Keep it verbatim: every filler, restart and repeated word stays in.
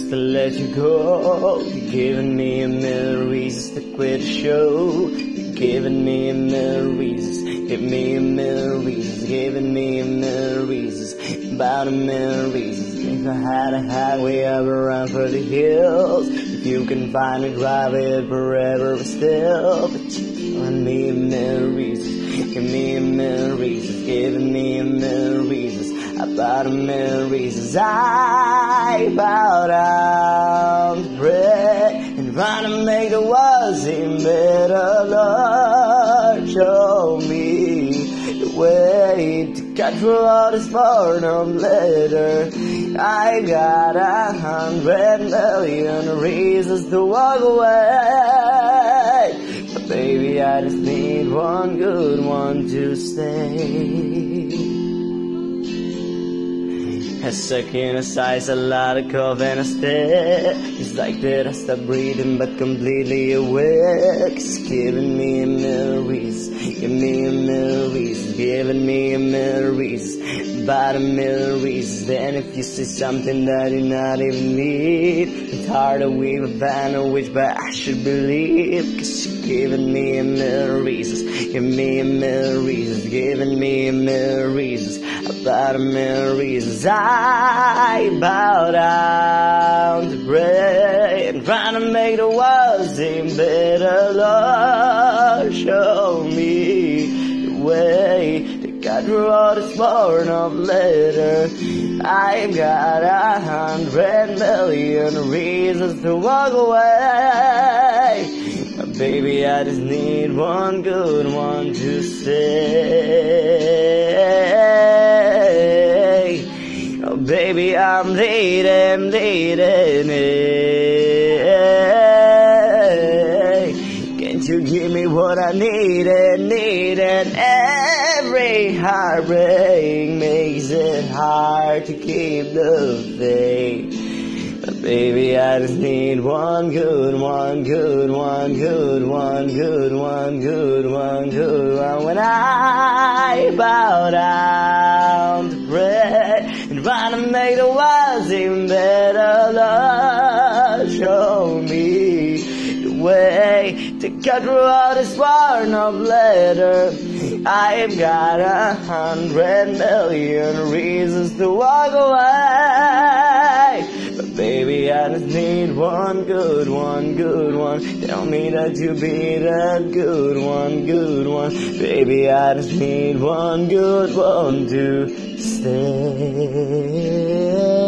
reasons to let you go. You're giving me a million reasons to quit the show. You're giving me a million reasons. Give me a million reasons. Giving me a million reasons. About a million reasons. If I had a highway, I would run for the hills. If you can find a drive it forever, but still. But you're giving me a million reasons. Give me a million reasons. Giving me a million reasons. About a million reasons. I bow down to pray and try to make the world seem better. Lord, show me the way to cut through all this boredom later. I got a hundred million reasons to walk away, but baby, I just need one good one to stay. A second a size, a lot of cough and a stare. It's like that I stop breathing but completely awake. It's giving me a million reasons. Give me a million reasons. Giving me a million reasons. About a million reasons. Then if you see something that you not even need, it's hard to weave a banner which but I should believe. Cause you're giving me a million reasons. Give me a million reasons. Giving me a million reasons. About a million reasons. I bow down to pray and try to make the world seem better. Lord, show me the way to cut through all this boredom later. I've got a hundred million reasons to walk away, but baby, I just need one good one to stay. Oh baby, I'm needing, needing it. Can't you give me what I need and need and every heartbreak makes it hard to keep the faith. But baby, I just need one good one, good one, good one, good one, good one, good one. When I bow down to pray and try to make the world seem better, Lord, show me the way to cut through all this warn of letter. I've got a hundred million reasons to walk away, but baby, I just need one good one, good one. Tell me that you'll be that good one, good one. Baby, I just need one good one to stay.